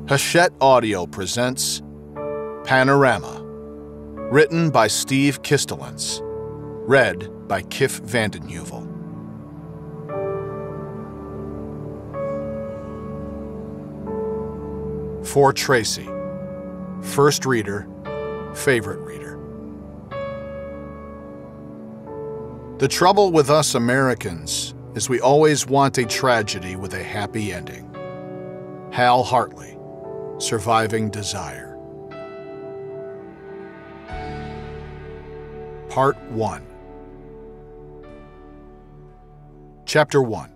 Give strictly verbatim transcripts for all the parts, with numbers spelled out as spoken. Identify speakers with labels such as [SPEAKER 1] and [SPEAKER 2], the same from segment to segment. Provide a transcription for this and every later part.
[SPEAKER 1] Hachette Audio presents Panorama, written by Steve Kistulentz, read by Kiff VandenHeuvel. For Tracy, first reader, favorite reader. The trouble with us Americans is we always want a tragedy with a happy ending. Hal Hartley, Surviving Desire. Part one. Chapter one.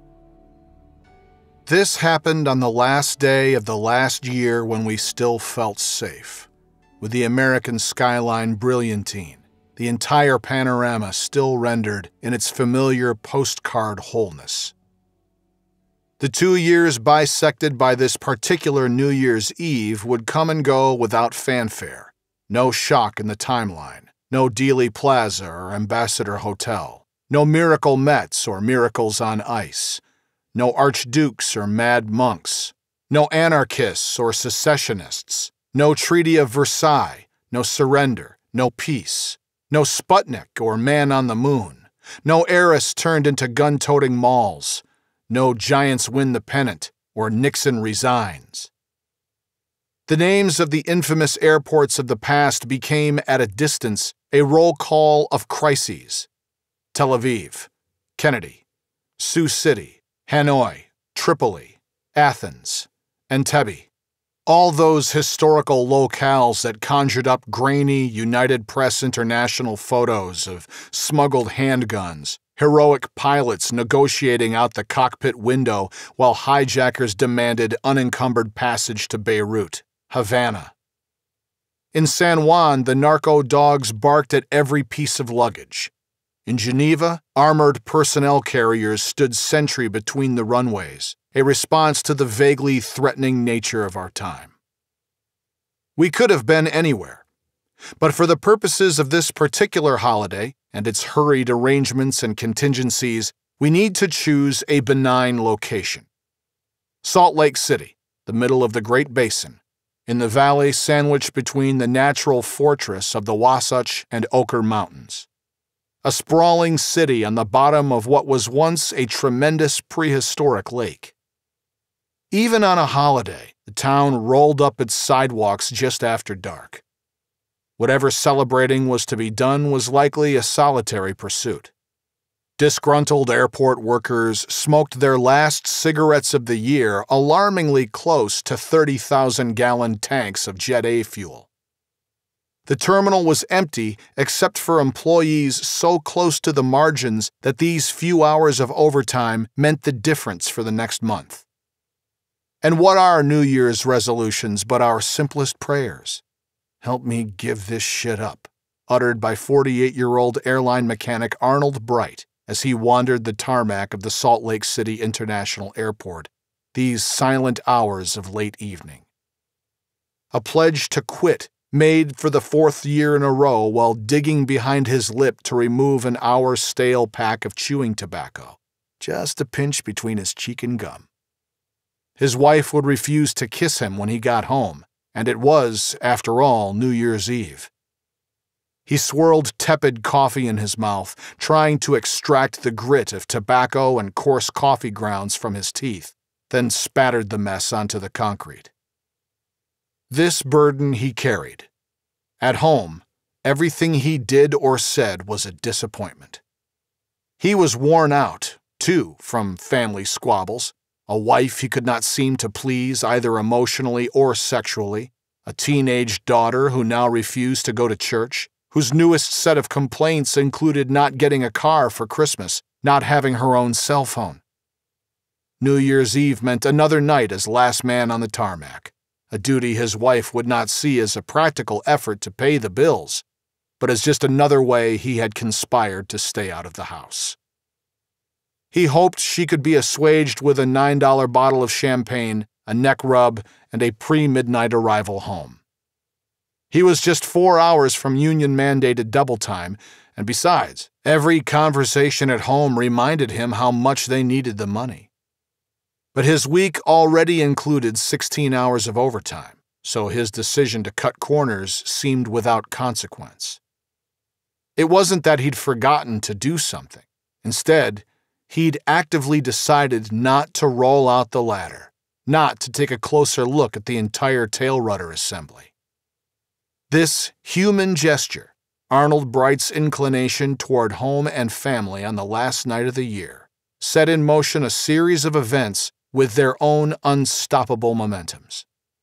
[SPEAKER 1] This happened on the last day of the last year when we still felt safe, with the American skyline brilliantine, the entire panorama still rendered in its familiar postcard wholeness. The two years bisected by this particular New Year's Eve would come and go without fanfare. No shock in the timeline, no Dealey Plaza or Ambassador Hotel, no Miracle Mets or Miracles on Ice, no archdukes or mad monks, no anarchists or secessionists, no Treaty of Versailles, no surrender, no peace, no Sputnik or Man on the Moon, no heiress turned into gun-toting malls, no Giants win the pennant or Nixon resigns. The names of the infamous airports of the past became, at a distance, a roll call of crises. Tel Aviv, Kennedy, Sioux City, Hanoi, Tripoli, Athens, Entebbe. All those historical locales that conjured up grainy United Press International photos of smuggled handguns, heroic pilots negotiating out the cockpit window while hijackers demanded unencumbered passage to Beirut, Havana. In San Juan, the narco dogs barked at every piece of luggage. In Geneva, armored personnel carriers stood sentry between the runways, a response to the vaguely threatening nature of our time. We could have been anywhere, but for the purposes of this particular holiday and its hurried arrangements and contingencies, we need to choose a benign location. Salt Lake City, the middle of the Great Basin, in the valley sandwiched between the natural fortress of the Wasatch and Oquirrh Mountains. A sprawling city on the bottom of what was once a tremendous prehistoric lake. Even on a holiday, the town rolled up its sidewalks just after dark. Whatever celebrating was to be done was likely a solitary pursuit. Disgruntled airport workers smoked their last cigarettes of the year alarmingly close to thirty thousand gallon tanks of Jet A fuel. The terminal was empty except for employees so close to the margins that these few hours of overtime meant the difference for the next month. And what are New Year's resolutions but our simplest prayers? "Help me give this shit up," uttered by forty-eight-year-old airline mechanic Arnold Bright as he wandered the tarmac of the Salt Lake City International Airport these silent hours of late evening. A pledge to quit made for the fourth year in a row while digging behind his lip to remove an hour-stale pack of chewing tobacco, just a pinch between his cheek and gum. His wife would refuse to kiss him when he got home, and it was, after all, New Year's Eve. He swirled tepid coffee in his mouth, trying to extract the grit of tobacco and coarse coffee grounds from his teeth, then spattered the mess onto the concrete. This burden he carried. At home, everything he did or said was a disappointment. He was worn out, too, from family squabbles, a wife he could not seem to please either emotionally or sexually, a teenage daughter who now refused to go to church, whose newest set of complaints included not getting a car for Christmas, not having her own cell phone. New Year's Eve meant another night as last man on the tarmac, a duty his wife would not see as a practical effort to pay the bills, but as just another way he had conspired to stay out of the house. He hoped she could be assuaged with a nine dollar bottle of champagne, a neck rub, and a pre-midnight arrival home. He was just four hours from union-mandated double time, and besides, every conversation at home reminded him how much they needed the money. But his week already included sixteen hours of overtime, so his decision to cut corners seemed without consequence. It wasn't that he'd forgotten to do something. Instead, he'd actively decided not to roll out the ladder, not to take a closer look at the entire tail rudder assembly. This human gesture, Arnold Bright's inclination toward home and family on the last night of the year, set in motion a series of events with their own unstoppable momentums.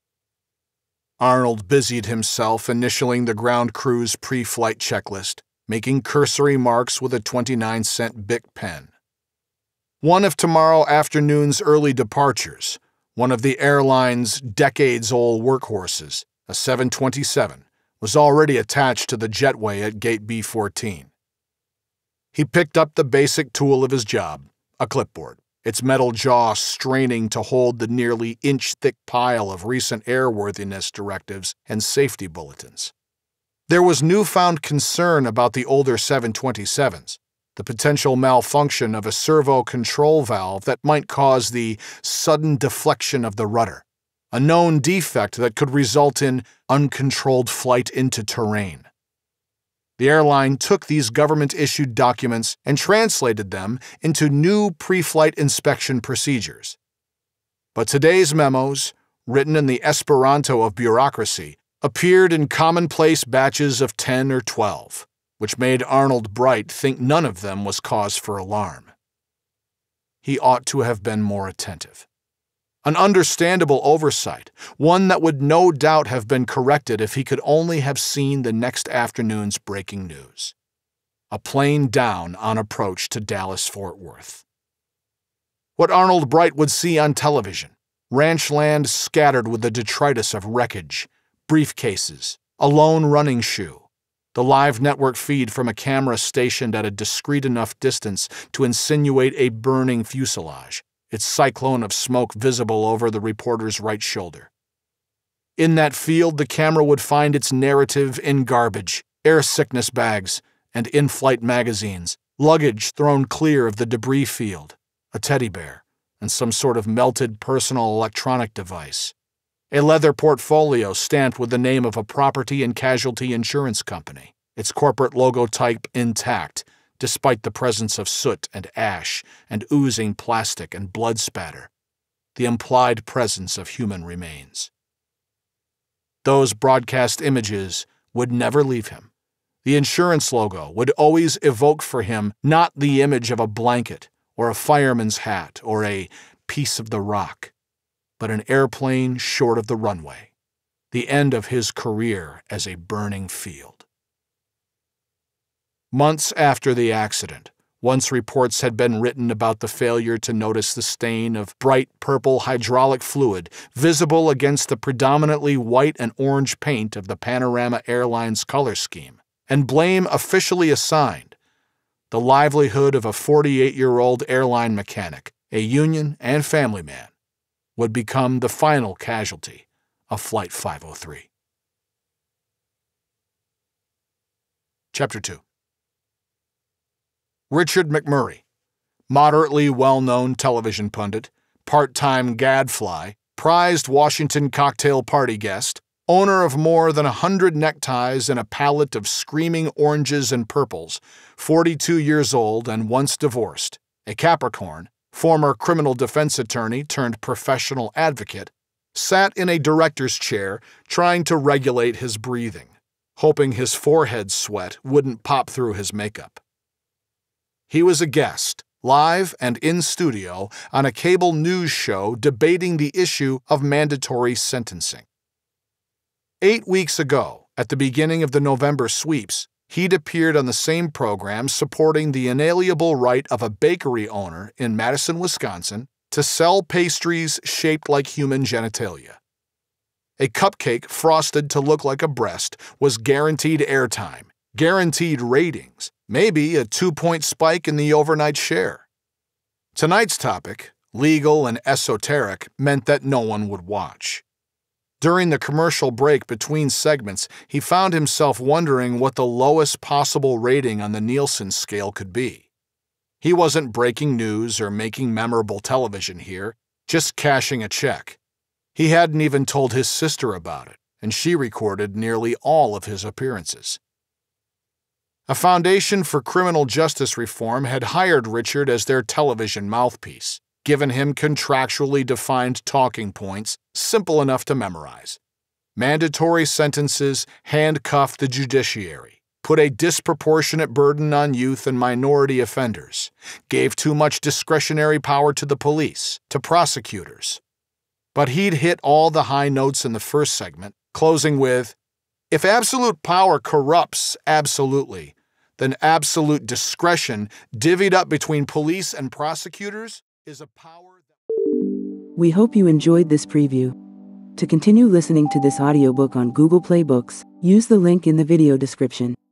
[SPEAKER 1] Arnold busied himself initialing the ground crew's pre-flight checklist, making cursory marks with a twenty-nine cent Bic pen. One of tomorrow afternoon's early departures, one of the airline's decades-old workhorses, a seven twenty-seven, was already attached to the jetway at gate B fourteen. He picked up the basic tool of his job, a clipboard, its metal jaw straining to hold the nearly inch-thick pile of recent airworthiness directives and safety bulletins. There was newfound concern about the older seven twenty-sevens, the potential malfunction of a servo control valve that might cause the sudden deflection of the rudder, a known defect that could result in uncontrolled flight into terrain. The airline took these government-issued documents and translated them into new pre-flight inspection procedures. But today's memos, written in the Esperanto of bureaucracy, appeared in commonplace batches of ten or twelve, which made Arnold Bright think none of them was cause for alarm. He ought to have been more attentive. An understandable oversight, one that would no doubt have been corrected if he could only have seen the next afternoon's breaking news. A plane down en approach to Dallas-Fort Worth. What Arnold Bright would see on television, ranch land scattered with the detritus of wreckage, briefcases, a lone running shoe, the live network feed from a camera stationed at a discreet enough distance to insinuate a burning fuselage, its cyclone of smoke visible over the reporter's right shoulder. In that field, the camera would find its narrative in garbage, air sickness bags, and in-flight magazines, luggage thrown clear of the debris field, a teddy bear, and some sort of melted personal electronic device. A leather portfolio stamped with the name of a property and casualty insurance company, its corporate logo type intact, despite the presence of soot and ash and oozing plastic and blood spatter, the implied presence of human remains. Those broadcast images would never leave him. The insurance logo would always evoke for him not the image of a blanket or a fireman's hat or a piece of the rock, but an airplane short of the runway, the end of his career as a burning field. Months after the accident, once reports had been written about the failure to notice the stain of bright purple hydraulic fluid visible against the predominantly white and orange paint of the Panorama Airlines color scheme, and blame officially assigned, the livelihood of a forty-eight-year-old airline mechanic, a union and family man, would become the final casualty of Flight five oh three. Chapter two. Richard MacMurray, moderately well-known television pundit, part-time gadfly, prized Washington cocktail party guest, owner of more than a hundred neckties and a palette of screaming oranges and purples, forty-two years old and once divorced, a Capricorn, former criminal defense attorney turned professional advocate, sat in a director's chair trying to regulate his breathing, hoping his forehead sweat wouldn't pop through his makeup. He was a guest, live and in studio, on a cable news show debating the issue of mandatory sentencing. Eight weeks ago, at the beginning of the November sweeps, he'd appeared on the same program supporting the inalienable right of a bakery owner in Madison, Wisconsin, to sell pastries shaped like human genitalia. A cupcake frosted to look like a breast was guaranteed airtime, guaranteed ratings, maybe a two-point spike in the overnight share. Tonight's topic, legal and esoteric, meant that no one would watch. During the commercial break between segments, he found himself wondering what the lowest possible rating on the Nielsen scale could be. He wasn't breaking news or making memorable television here. just cashing a check. He hadn't even told his sister about it, and she recorded nearly all of his appearances. A Foundation for Criminal Justice Reform had hired Richard as their television mouthpiece, given him contractually defined talking points simple enough to memorize. Mandatory sentences handcuffed the judiciary, put a disproportionate burden on youth and minority offenders, gave too much discretionary power to the police, to prosecutors. But he'd hit all the high notes in the first segment, closing with, "If absolute power corrupts absolutely, then absolute discretion divvied up between police and prosecutors is a power that..."
[SPEAKER 2] We hope you enjoyed this preview. To continue listening to this audiobook on Google Play Books, use the link in the video description.